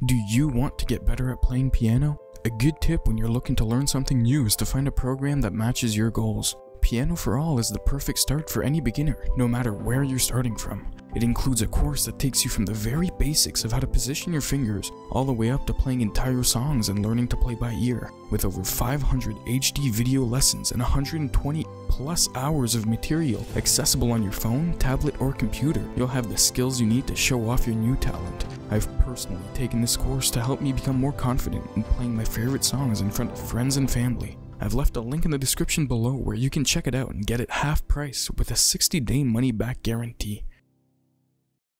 Do you want to get better at playing piano? A good tip when you're looking to learn something new is to find a program that matches your goals. Pianoforall is the perfect start for any beginner, no matter where you're starting from. It includes a course that takes you from the very basics of how to position your fingers all the way up to playing entire songs and learning to play by ear. With over 500 HD video lessons and 120 plus hours of material accessible on your phone, tablet, or computer, you'll have the skills you need to show off your new talent. I've personally taken this course to help me become more confident in playing my favorite songs in front of friends and family. I've left a link in the description below where you can check it out and get it half price with a 60-day money-back guarantee.